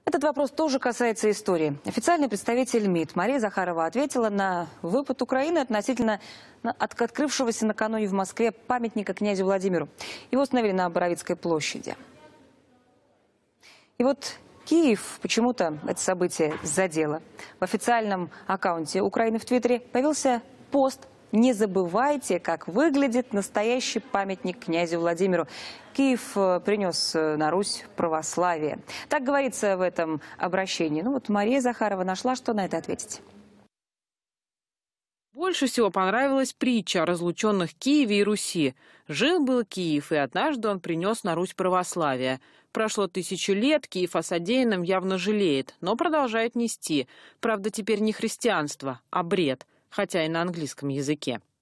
Этот вопрос тоже касается истории. Официальный представитель МИД Мария Захарова ответила на выпад Украины относительно открывшегося накануне в Москве памятника князю Владимиру. Его установили на Боровицкой площади. И вот Киев почему-то это событие задело. В официальном аккаунте Украины в Твиттере появился пост: «Не забывайте, как выглядит настоящий памятник князю Владимиру. Киев принес на Русь православие». Так говорится в этом обращении. Ну вот Мария Захарова нашла, что на это ответить. Больше всего понравилась притча о разлученных Киеве и Руси. Жил-был Киев, и однажды он принес на Русь православие. Прошло 1000 лет, Киев о содеянном явно жалеет, но продолжает нести. Правда, теперь не христианство, а бред, хотя и на английском языке.